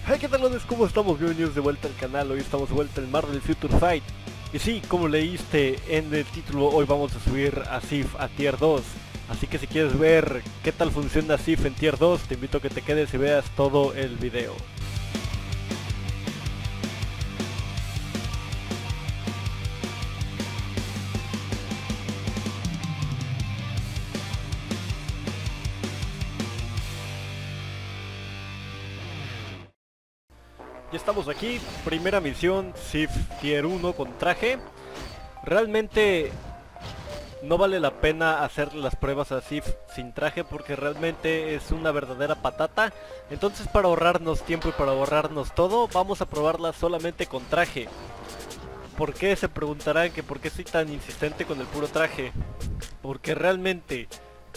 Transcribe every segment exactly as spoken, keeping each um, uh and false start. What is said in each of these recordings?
Hey, ¿qué tal, lones? ¿Cómo estamos? Bienvenidos de vuelta al canal. Hoy estamos de vuelta en Marvel Future Fight. Y sí, como leíste en el título, hoy vamos a subir a Sif a Tier dos. Así que si quieres ver qué tal funciona Sif en Tier dos, te invito a que te quedes y veas todo el video. Ya estamos aquí, primera misión, Sif Tier uno con traje. Realmente no vale la pena hacer las pruebas a Sif sin traje porque realmente es una verdadera patata. Entonces, para ahorrarnos tiempo y para ahorrarnos todo, vamos a probarla solamente con traje. ¿Por qué? Se preguntarán que por qué soy tan insistente con el puro traje. Porque realmente,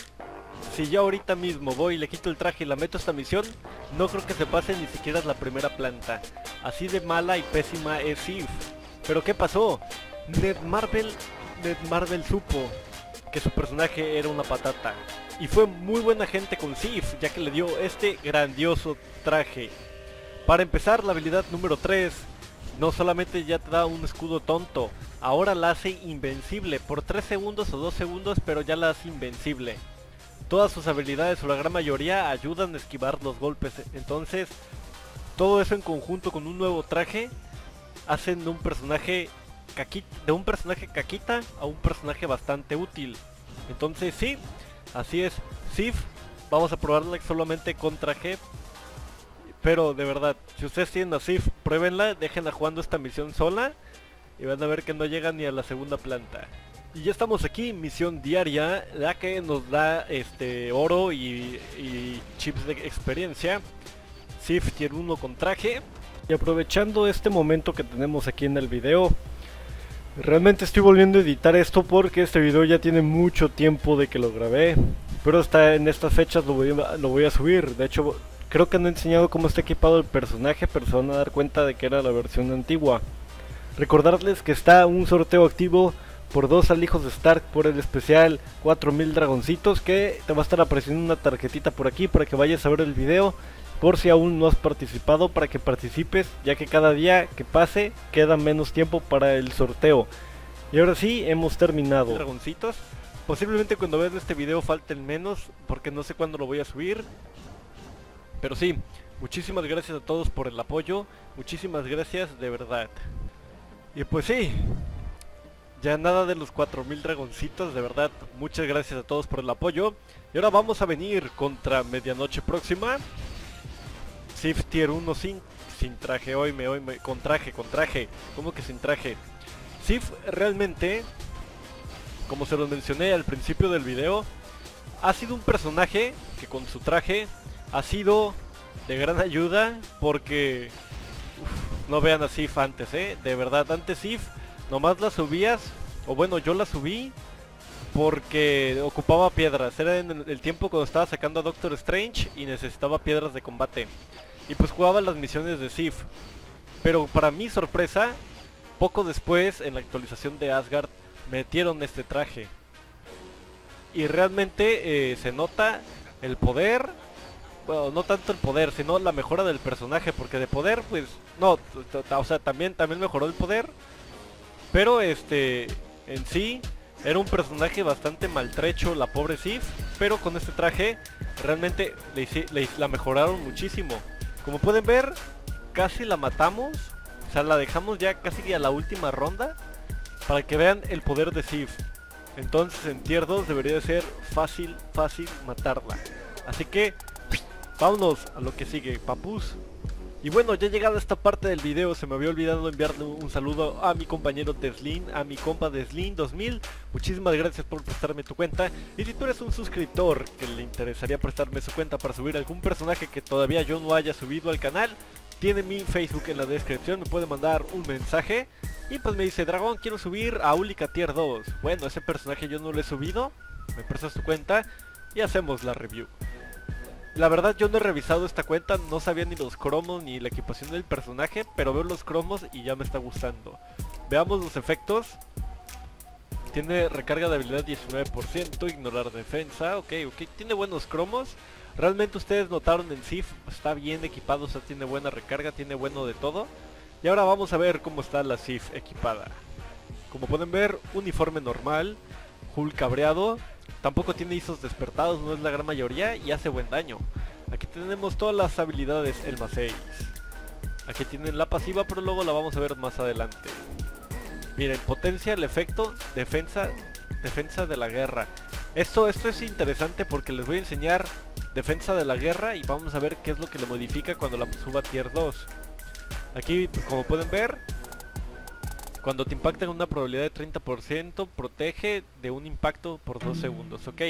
si yo ahorita mismo voy y le quito el traje y la meto a esta misión, no creo que se pase ni siquiera la primera planta. Así de mala y pésima es Sif. Pero ¿qué pasó? Netmarble, Netmarble supo que su personaje era una patata. Y fue muy buena gente con Sif, ya que le dio este grandioso traje. Para empezar, la habilidad número tres, no solamente ya te da un escudo tonto, ahora la hace invencible por tres segundos o dos segundos, pero ya la hace invencible. Todas sus habilidades, o la gran mayoría, ayudan a esquivar los golpes. Entonces, todo eso en conjunto con un nuevo traje, hacen de un personaje caquita, de un personaje caquita a un personaje bastante útil. Entonces sí, así es, Sif, vamos a probarla solamente con traje. Pero de verdad, si ustedes tienen a Sif, pruébenla, déjenla jugando esta misión sola y van a ver que no llega ni a la segunda planta. Y ya estamos aquí, misión diaria, la que nos da este oro y, y chips de experiencia. Sif Tier uno con traje. Y aprovechando este momento que tenemos aquí en el video, realmente estoy volviendo a editar esto porque este video ya tiene mucho tiempo de que lo grabé, pero hasta en estas fechas lo voy a, lo voy a subir. De hecho, creo que no he enseñado cómo está equipado el personaje, pero se van a dar cuenta de que era la versión antigua. Recordarles que está un sorteo activo por dos alijos de Stark por el especial cuatro mil dragoncitos, que te va a estar apareciendo una tarjetita por aquí para que vayas a ver el video, por si aún no has participado, para que participes, ya que cada día que pase queda menos tiempo para el sorteo. Y ahora sí, hemos terminado. Dragoncitos, posiblemente cuando veas este video falten menos, porque no sé cuándo lo voy a subir. Pero sí, muchísimas gracias a todos por el apoyo, muchísimas gracias de verdad. Y pues sí, ya nada de los cuatro mil dragoncitos, de verdad, muchas gracias a todos por el apoyo. Y ahora vamos a venir contra medianoche próxima. Sif Tier uno sin, sin traje, hoy me, hoy me, con traje, con traje, ¿cómo que sin traje? Sif realmente, como se los mencioné al principio del video, ha sido un personaje que con su traje ha sido de gran ayuda, porque uf, no vean a Sif antes, eh, de verdad, antes Sif nomás la subías, o bueno, yo la subí porque ocupaba piedras. Era en el tiempo cuando estaba sacando a Doctor Strange y necesitaba piedras de combate. Y pues jugaba las misiones de Sif. Pero para mi sorpresa, poco después, en la actualización de Asgard, metieron este traje. Y realmente eh, se nota el poder. Bueno, no tanto el poder, sino la mejora del personaje. Porque de poder, pues, no, o sea, también, también mejoró el poder. Pero este, en sí, era un personaje bastante maltrecho, la pobre Sif, pero con este traje realmente le, le, la mejoraron muchísimo. Como pueden ver, casi la matamos, o sea, la dejamos ya casi a la última ronda, para que vean el poder de Sif. Entonces en Tier dos debería de ser fácil, fácil matarla. Así que, vámonos a lo que sigue, papus. Y bueno, ya llegado a esta parte del video, se me había olvidado enviarle un saludo a mi compañero Deslin, a mi compa Deslin dos mil. Muchísimas gracias por prestarme tu cuenta. Y si tú eres un suscriptor que le interesaría prestarme su cuenta para subir algún personaje que todavía yo no haya subido al canal, tiene mi Facebook en la descripción, me puede mandar un mensaje. Y pues me dice, Dragón, quiero subir a Ulika Tier dos. Bueno, ese personaje yo no lo he subido, me prestas tu cuenta y hacemos la review. La verdad yo no he revisado esta cuenta, no sabía ni los cromos ni la equipación del personaje, pero veo los cromos y ya me está gustando. Veamos los efectos. Tiene recarga de habilidad diecinueve por ciento, ignorar defensa, ok, ok, tiene buenos cromos. Realmente ustedes notaron en Sif, está bien equipado, o sea, tiene buena recarga, tiene bueno de todo. Y ahora vamos a ver cómo está la Sif equipada. Como pueden ver, uniforme normal, hull cabreado, tampoco tiene I S Os despertados, no es la gran mayoría, y hace buen daño. Aquí tenemos todas las habilidades Elma seis. Aquí tienen la pasiva, pero luego la vamos a ver más adelante. Miren, potencia el efecto, defensa, defensa de la guerra. Esto, esto es interesante porque les voy a enseñar defensa de la guerra y vamos a ver qué es lo que le modifica cuando la suba a tier dos. Aquí, como pueden ver, cuando te impactan una probabilidad de treinta por ciento, protege de un impacto por dos segundos. Ok,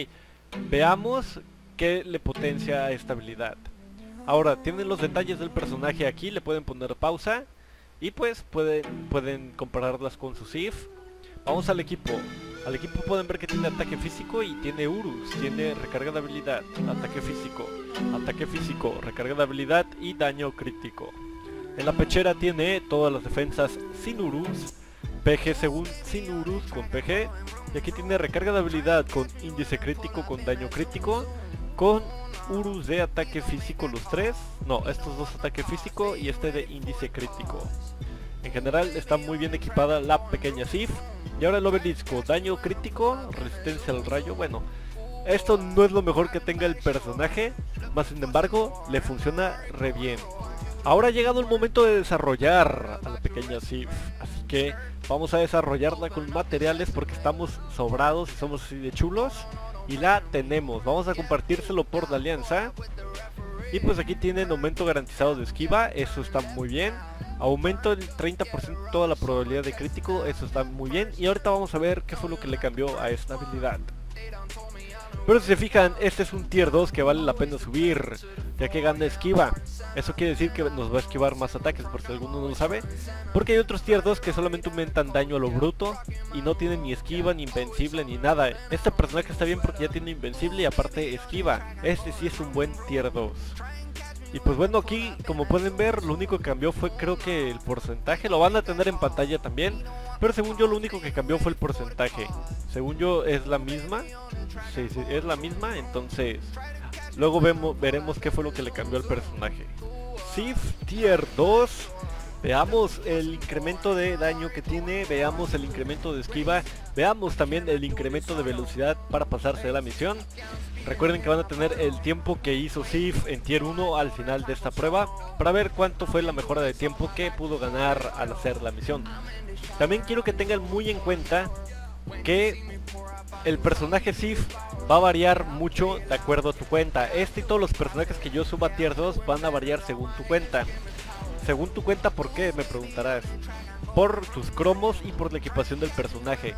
veamos qué le potencia a esta habilidad. Ahora, tienen los detalles del personaje aquí, le pueden poner pausa y pues pueden, pueden compararlas con su Sif. Vamos al equipo. Al equipo pueden ver que tiene ataque físico y tiene Urus, tiene recarga de habilidad, ataque físico, ataque físico, recarga de habilidad y daño crítico. En la pechera tiene todas las defensas sin Urus, P G según sin Urus con P G, y aquí tiene recarga de habilidad con índice crítico con daño crítico, con Urus de ataque físico los tres, no, estos dos ataque físico y este de índice crítico. En general está muy bien equipada la pequeña Sif. Y ahora el obelisco, daño crítico, resistencia al rayo. Bueno, esto no es lo mejor que tenga el personaje, más sin embargo le funciona re bien. Ahora ha llegado el momento de desarrollar a la pequeña Sif, así que vamos a desarrollarla con materiales porque estamos sobrados y somos así de chulos. Y la tenemos, vamos a compartírselo por la alianza. Y pues aquí tienen aumento garantizado de esquiva, eso está muy bien. Aumento el treinta por ciento toda la probabilidad de crítico, eso está muy bien. Y ahorita vamos a ver qué fue lo que le cambió a esta habilidad. Pero si se fijan, este es un tier dos que vale la pena subir, ya que gana esquiva. Eso quiere decir que nos va a esquivar más ataques, por si alguno no lo sabe. Porque hay otros tier dos que solamente aumentan daño a lo bruto y no tienen ni esquiva, ni invencible, ni nada. Este personaje está bien porque ya tiene invencible y aparte esquiva. Este sí es un buen tier dos. Y pues bueno, aquí como pueden ver, lo único que cambió fue creo que el porcentaje. Lo van a tener en pantalla también, pero según yo lo único que cambió fue el porcentaje. Según yo es la misma. Sí, sí, es la misma, entonces luego vemos, veremos qué fue lo que le cambió al personaje. Sif tier dos. Veamos el incremento de daño que tiene, veamos el incremento de esquiva, veamos también el incremento de velocidad para pasarse de la misión. Recuerden que van a tener el tiempo que hizo Sif en tier uno al final de esta prueba, para ver cuánto fue la mejora de tiempo que pudo ganar al hacer la misión. También quiero que tengan muy en cuenta que el personaje Sif va a variar mucho de acuerdo a tu cuenta. Este y todos los personajes que yo suba a tier dos van a variar según tu cuenta. Según tu cuenta, ¿por qué? Me preguntarás. Por tus cromos y por la equipación del personaje.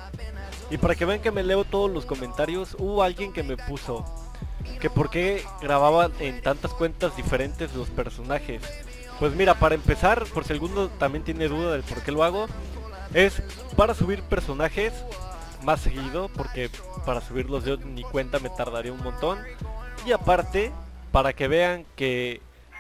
Y para que vean que me leo todos los comentarios, hubo alguien que me puso que por qué grababan en tantas cuentas diferentes los personajes. Pues mira, para empezar, por si alguno también tiene duda del por qué lo hago, es para subir personajes más seguido, porque para subirlos yo ni cuenta me tardaría un montón. Y aparte, para que vean que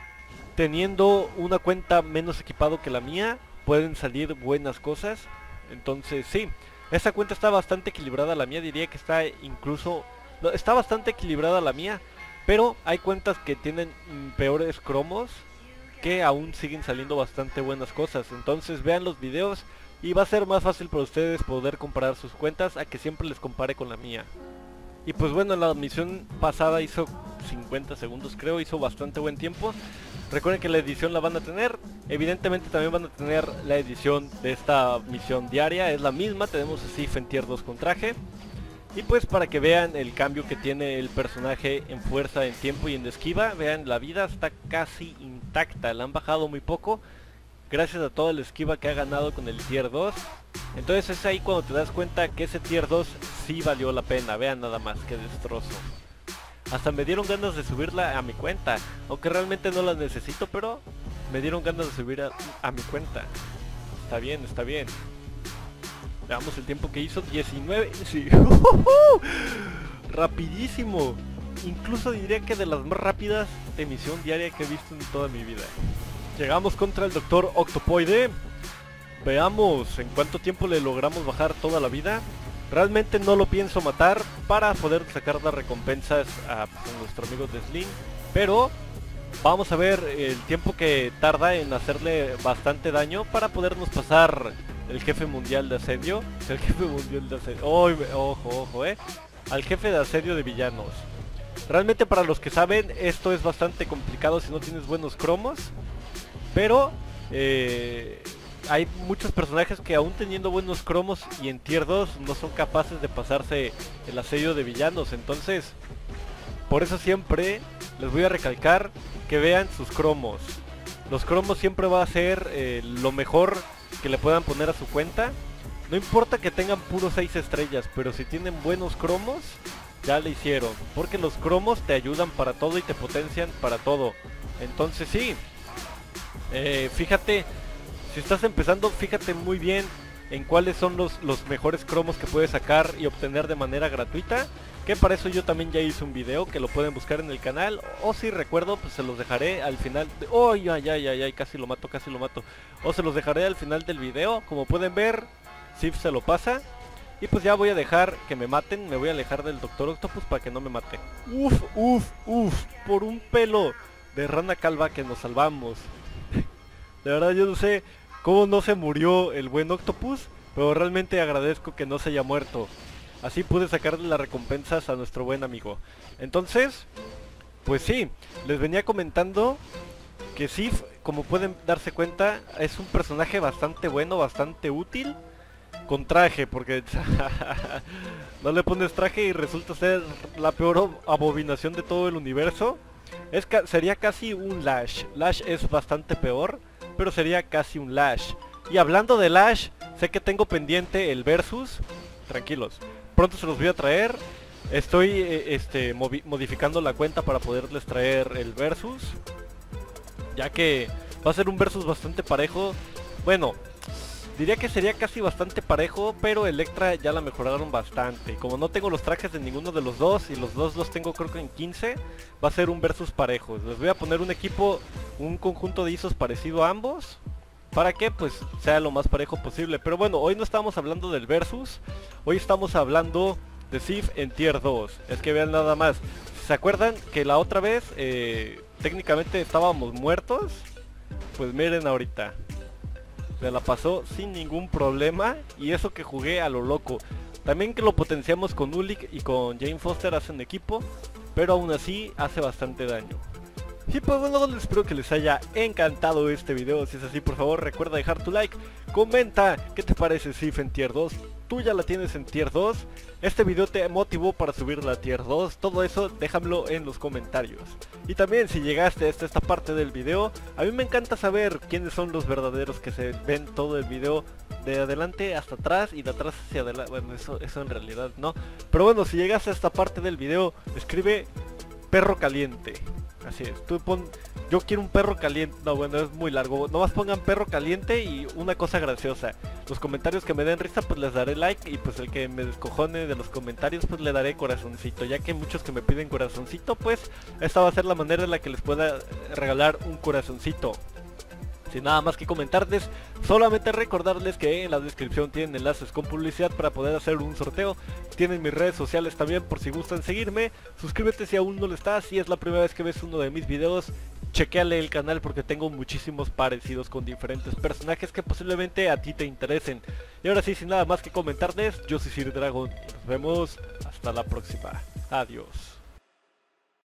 teniendo una cuenta menos equipado que la mía, pueden salir buenas cosas. Entonces sí, esta cuenta está bastante equilibrada, la mía diría que está incluso... No, está bastante equilibrada la mía, pero hay cuentas que tienen mm, peores cromos que aún siguen saliendo bastante buenas cosas. Entonces vean los videos y va a ser más fácil para ustedes poder comparar sus cuentas a que siempre les compare con la mía. Y pues bueno, la misión pasada hizo cincuenta segundos creo, hizo bastante buen tiempo. Recuerden que la edición la van a tener, evidentemente también van a tener la edición de esta misión diaria, es la misma, tenemos a Sif en tier dos con traje. Y pues para que vean el cambio que tiene el personaje en fuerza, en tiempo y en esquiva, vean la vida está casi intacta, la han bajado muy poco, gracias a toda la esquiva que ha ganado con el tier dos. Entonces es ahí cuando te das cuenta que ese tier dos sí valió la pena, vean nada más que destrozo. Hasta me dieron ganas de subirla a mi cuenta, aunque realmente no la necesito, pero me dieron ganas de subir a, a mi cuenta. Está bien, está bien. Veamos el tiempo que hizo, diecinueve, sí. Rapidísimo. Incluso diría que de las más rápidas de misión diaria que he visto en toda mi vida. Llegamos contra el Doctor Octopoide. Veamos en cuánto tiempo le logramos bajar toda la vida. Realmente no lo pienso matar para poder sacar las recompensas a, pues, a nuestro amigo de Slim, pero vamos a ver el tiempo que tarda en hacerle bastante daño para podernos pasar el jefe mundial de asedio. El jefe mundial de asedio. Oh, ojo, ojo, eh. Al jefe de asedio de villanos. Realmente, para los que saben, esto es bastante complicado si no tienes buenos cromos. Pero eh, hay muchos personajes que aún teniendo buenos cromos y en tier dos no son capaces de pasarse el asedio de villanos. Entonces, por eso siempre les voy a recalcar que vean sus cromos. Los cromos siempre va a ser eh, lo mejor que le puedan poner a su cuenta. No importa que tengan puros seis estrellas, pero si tienen buenos cromos, ya le hicieron. Porque los cromos te ayudan para todo y te potencian para todo. Entonces sí, eh, fíjate, si estás empezando, fíjate muy bien en cuáles son los, los mejores cromos que puedes sacar y obtener de manera gratuita. Que para eso yo también ya hice un video que lo pueden buscar en el canal. O si recuerdo, pues se los dejaré al final de... ¡Oh, ay, ay, ay, ay! Casi lo mato, casi lo mato. O se los dejaré al final del video. Como pueden ver, Sif se lo pasa. Y pues ya voy a dejar que me maten. Me voy a alejar del Doctor Octopus para que no me mate. Uf, uf, uf. Por un pelo de rana calva que nos salvamos. De verdad yo no sé cómo no se murió el buen Octopus, pero realmente agradezco que no se haya muerto. Así pude sacarle las recompensas a nuestro buen amigo. Entonces, pues sí, les venía comentando que Sif, como pueden darse cuenta, es un personaje bastante bueno, bastante útil. Con traje, porque no le pones traje y resulta ser la peor abominación de todo el universo. Es ca sería casi un Lash. Lash es bastante peor, pero sería casi un Lash. Y hablando de Lash, sé que tengo pendiente el Versus. Tranquilos, pronto se los voy a traer. Estoy eh, este, modificando la cuenta para poderles traer el Versus, ya que va a ser un Versus bastante parejo. Bueno, diría que sería casi bastante parejo, pero Electra ya la mejoraron bastante. Como no tengo los trajes de ninguno de los dos, y los dos los tengo creo que en quince, va a ser un Versus parejo. Les voy a poner un equipo, un conjunto de I S Os parecido a ambos, para que pues sea lo más parejo posible. Pero bueno, hoy no estamos hablando del Versus, hoy estamos hablando de Sif en tier dos. Es que vean nada más, ¿se acuerdan que la otra vez eh, técnicamente estábamos muertos? Pues miren ahorita, se la pasó sin ningún problema, y eso que jugué a lo loco. También que lo potenciamos con Ulik y con Jane Foster hacen equipo, pero aún así hace bastante daño. Y pues bueno, espero que les haya encantado este video. Si es así, por favor recuerda dejar tu like. Comenta qué te parece Sif en tier dos. Tú ya la tienes en tier dos. Este video te motivó para subirla a tier dos. Todo eso déjamelo en los comentarios. Y también si llegaste hasta esta parte del video, a mí me encanta saber quiénes son los verdaderos que se ven todo el video de adelante hasta atrás y de atrás hacia adelante. Bueno, eso, eso en realidad no. Pero bueno, si llegaste a esta parte del video, escribe perro caliente. Así es, tú pon, yo quiero un perro caliente. No, bueno, es muy largo. Nomás pongan perro caliente y una cosa graciosa. Los comentarios que me den risa, pues les daré like. Y pues el que me descojone de los comentarios, pues le daré corazoncito. Ya que muchos que me piden corazoncito, pues esta va a ser la manera en la que les pueda regalar un corazoncito. Sin nada más que comentarles, solamente recordarles que en la descripción tienen enlaces con publicidad para poder hacer un sorteo. Tienen mis redes sociales también por si gustan seguirme. Suscríbete si aún no lo estás. Si es la primera vez que ves uno de mis videos, chequeale el canal porque tengo muchísimos parecidos con diferentes personajes que posiblemente a ti te interesen. Y ahora sí, sin nada más que comentarles, yo soy Sir Dragon y nos vemos hasta la próxima. Adiós.